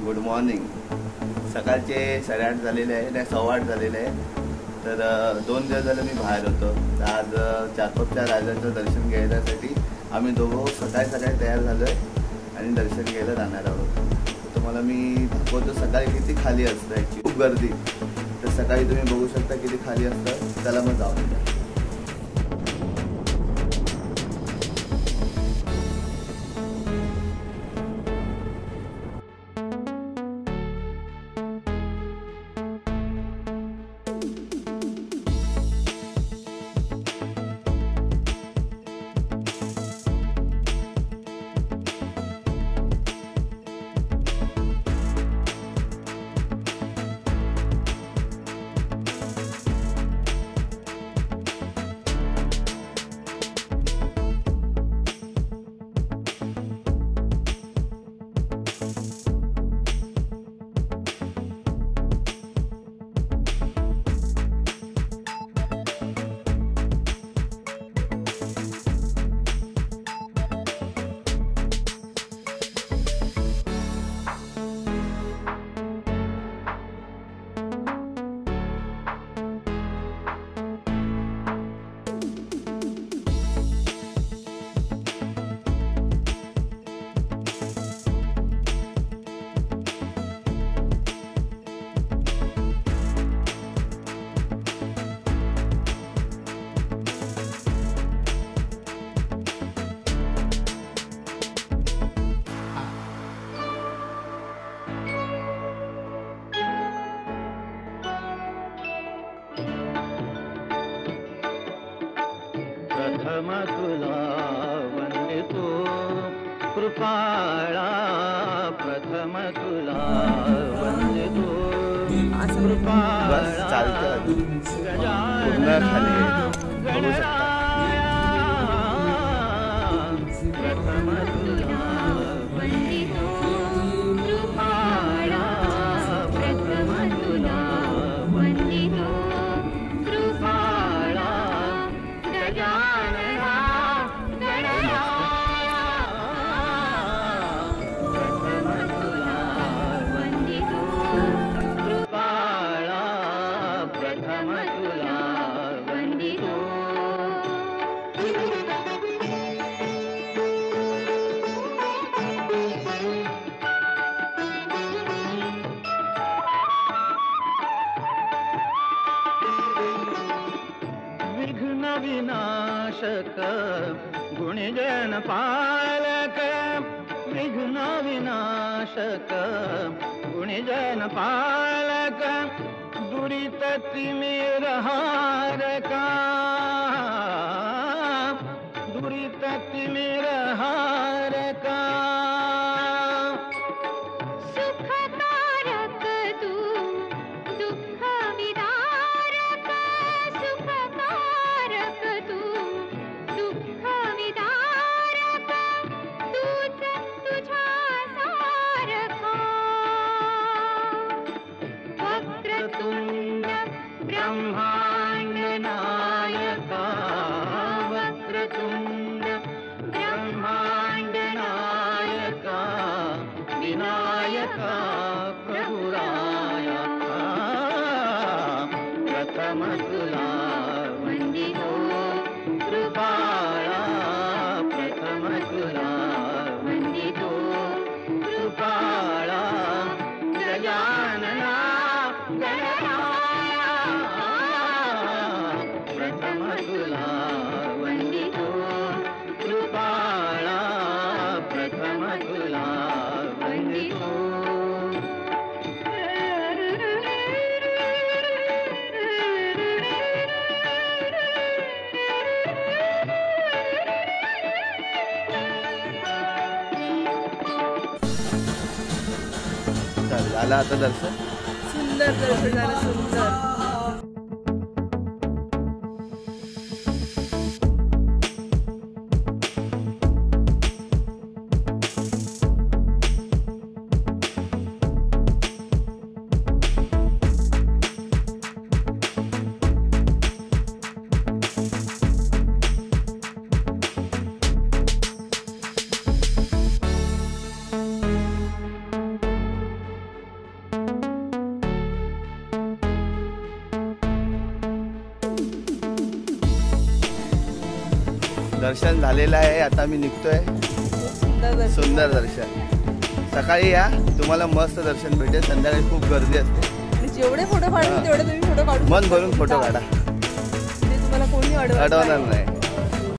Good morning. सकाळचे 8:30 झालेले आहे, नाही 8:15 झालेले आहे. तर 2 दिवस झाले मी बाहेर होतो. तर आज चाकोपच्या राजाचं दर्शन घेण्यासाठी आम्ही दोघं सकाळी तयार झालो आहे आणि दर्शन घ्यायला जाणार आहोत. तर तुम्हाला मी दाखवतो सकाळी किती खाली असतं. ॲक्च्युली खूप गर्दी. तर सकाळी तुम्ही बघू शकता किती खाली असतं. त्याला मग जाऊन द्या. प्रथम तुला वंदितो कृपाळा, प्रथम तुला वंदितो कृपाळा, गजानना गणराया, प्रथम तुला वंदितो कृपाळा, प्रथम तुला वंदितो कृपाळा, गजानना गणराया, प्रथम तुला वंदितो कृपाळा, प्रथम तुला वंदितो. विघ्न विनाशक गुणजन पालक, विघ्न विनाशक गुणजन पालक, दुरित तिमिर हारका, दुरित तिमिर हारका, सुखकारक तू दुःख विदारक, सुखकारक तू दुःख विदारक, तूच तुझ्या सारखा, वक्रतुंड ब्रह्मांड नायका, वक्रतुंड ब्रह्मांड नायका, विनायका प्रभुरायका, प्रथम तुला वंदितो कृपाळा, प्रथम तुला वंदितो कृपाळा, गजानना गणराया, प्रथम तुला वंदितो कृपाळा, प्रथम तुला वंदितो. झालं आता दर्शन. सुंदर दर्शन झालं, सुंदर. दर्शन झालेलं आहे. आता मी निघतोय. खूप सुंदर दर्शन. सुंदर दर्शन. सकाळी या, तुम्हाला मस्त दर्शन भेटेल. संध्याकाळी खूप गर्दी असते. आणि जेवढे फोटो काढून तेवढे तुम्ही फोटो काढू मन शकता. भरून फोटो काढा, ते तुम्हाला कोणी अडवणार नाही.